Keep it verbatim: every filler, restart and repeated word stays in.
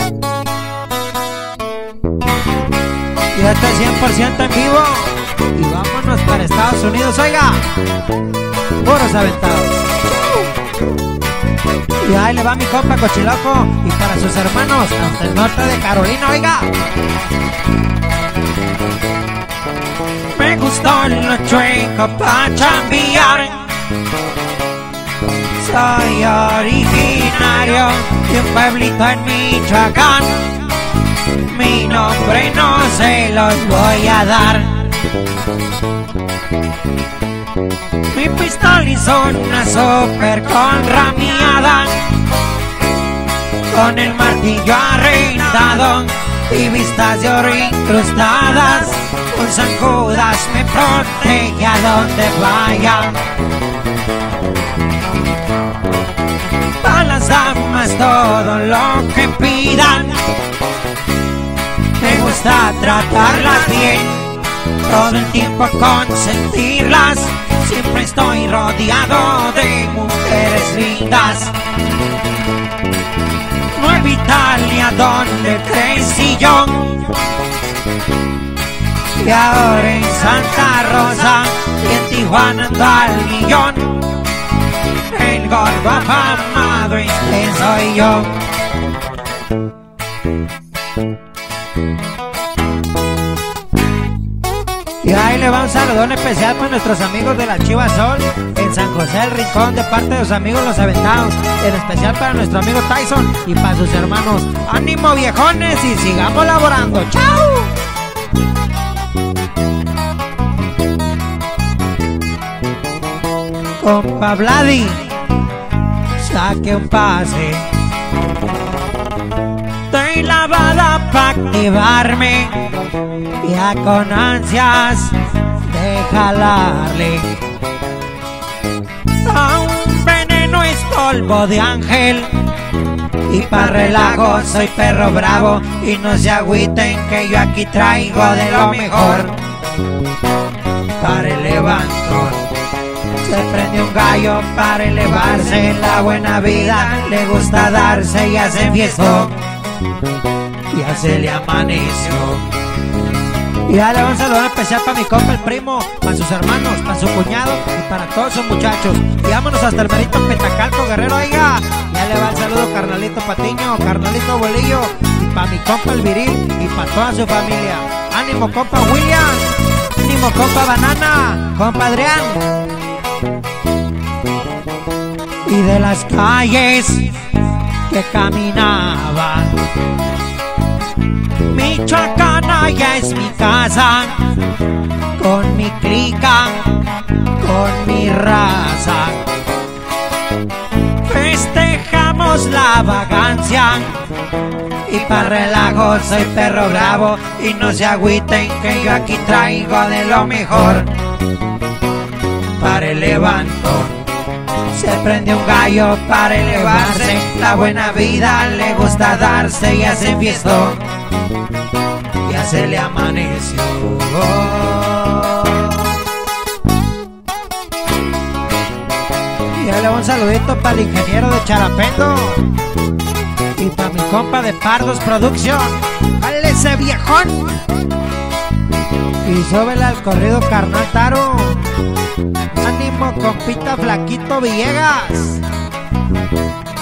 Y esto es cien por ciento en vivo. Y vámonos para Estados Unidos, oiga. Puros aventados. Y ahí le va mi compa Cochiloco. Y para sus hermanos hasta el norte de Carolina, oiga. Me gustó lo chueco pa' chambear. Soy originario de un pueblito en Michoacán. Mi nombre no se los voy a dar. Mi pistola hizo una super conramiada, con el martillo arrendado y vistas de oro incrustadas. Con zancudas me protege a donde vaya. Para las damas todo lo que pidan. Me gusta tratarlas bien, todo el tiempo consentirlas. Siempre estoy rodeado de mujeres lindas. Nueva Italia donde crecí yo, y ahora en Santa Rosa y en Tijuana ando al millón. El gordo afamado este soy yo. Y ahí le va un saludón especial para nuestros amigos de la Chiva Sol en San José del Rincón, de parte de los amigos Los Aventados. En especial para nuestro amigo Tyson y para sus hermanos. ¡Ánimo, viejones! Y sigamos laborando. ¡Chao! Compa Vladi, saque un pase. Estoy lavada pa' activarme, ya con ansias de jalarle. A un veneno es polvo de ángel, y pa' relajo soy perro bravo. Y no se agüiten que yo aquí traigo de lo mejor. Para el levantón se prende un gallo para elevarse. La buena vida le gusta darse y hace fiestón. Ya se le amaneció. Y ya le va un saludo especial para mi compa el primo, para sus hermanos, para su cuñado y para todos sus muchachos. Y vámonos hasta el merito Petacalco, Guerrero, oiga. Ya le va el saludo carnalito Patiño, carnalito Bolillo, y para mi compa el Viril y para toda su familia. Ánimo compa William, ánimo compa Banana, compa Adrián. Y de las calles que caminaba, Michoacana ya es mi casa, con mi clica, con mi raza. Festejamos la vagancia, y para relajo soy perro bravo. Y no se agüiten que yo aquí traigo de lo mejor. Para el levantón se prende un gallo para elevarse. La buena vida le gusta darse y hace fiestón. Ya se le amaneció. Y le va un saludito para el ingeniero de Charapendo y para mi compa de Pardos Production. ¡Dale ese viejón! Y súbele al corrido carnal Taro. ¡Ánimo compita Flaquito Villegas!